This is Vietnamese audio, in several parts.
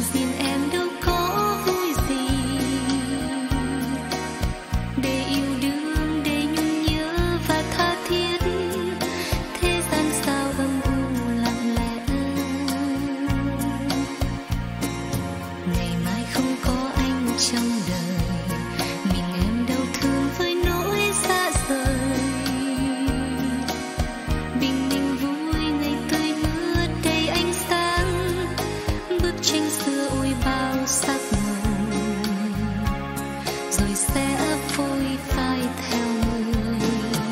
riêng em đâu có vui gì, để yêu đương, để nhung nhớ và tha thiết, thế gian sao âm u lặng lẽ. Ngày mai không có anh trong đời, mình em đau thương với nỗi xa rời. Bình minh vui ngày tươi mưa đầy ánh sáng, bức tranh xưa ôi bao sắc màu, rồi sẽ phôi phai theo người.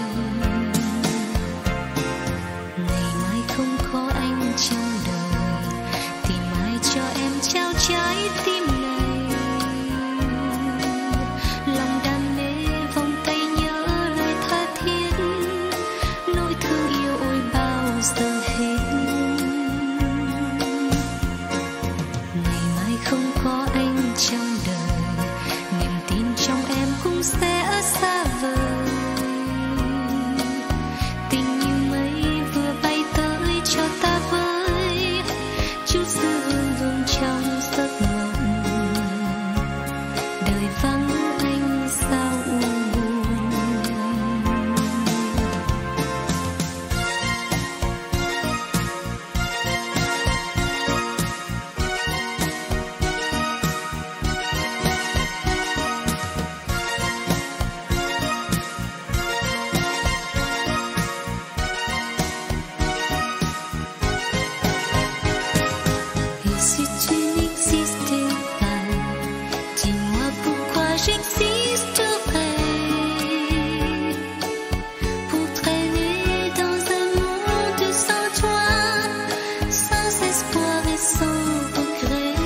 Ngày mai không có anh trong đời, tìm ai cho em trao trái tim này. Lòng đam mê vòng tay nhớ lời tha thiết, nỗi thương yêu ôi bao giờ hết. Ngày mai không có anh trong đời, niềm tin trong em cũng sẽ xa vời. Tình như mây vừa bay tới cho ta với chút dư hương vương trong giấc mộng. Đời vắng anh sao u buồn. Et si tu n'existais pas, dis-moi pourquoi j'existerais, pour traîner dans un monde sans toi, sans espoir et sans regret.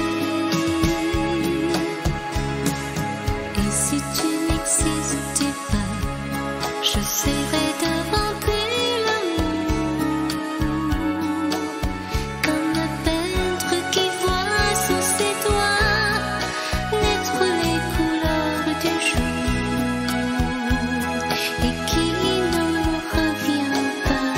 Et si tu n'existais pas, j'essaierais d'inventer l'amour, comme le peintre qui voit sous ses doigts naître les couleurs du jour et qui ne revient pas.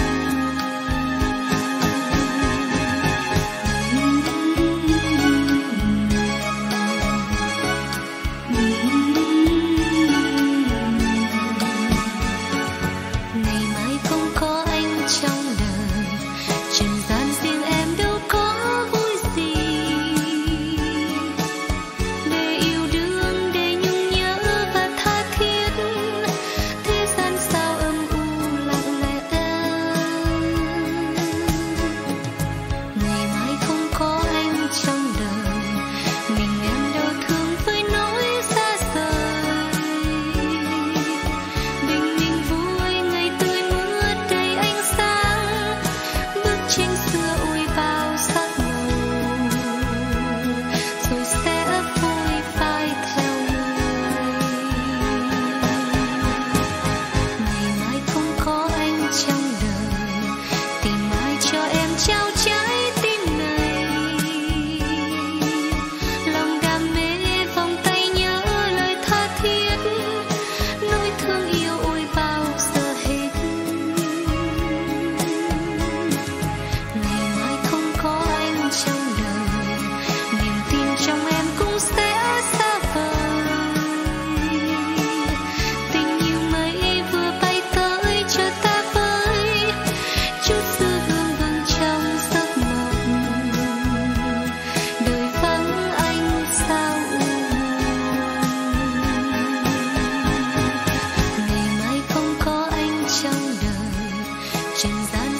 Ngày mai không có anh trong đời, trần gian riêng em đâu có vui gì, để yêu đương, để nhung nhớ và tha thiết, thế gian sao âm u lặng lẽ. Ngày mai không có anh trong đời, mình em đau thương với nỗi xa rời. Bình minh vui ngày tươi mưa đầy ánh sáng, bức tranh xưa ôi bao sắc màu, rồi sẽ phôi phai theo người. Ngày mai không có anh trong đời, tìm ai cho em trao trái tim này. Lòng đam mê vòng tay nhớ lời tha thiết, nỗi thương yêu ôi bao giờ hết. Ngày mai không có anh trong đời, niềm tin trong em cũng sẽ xa vời. Tình như mây vừa bay tới cho ta với chút dư hương vương trong giấc mộng. Đời vắng anh sao u buồn. Ngày mai không có anh trong đời, trần gian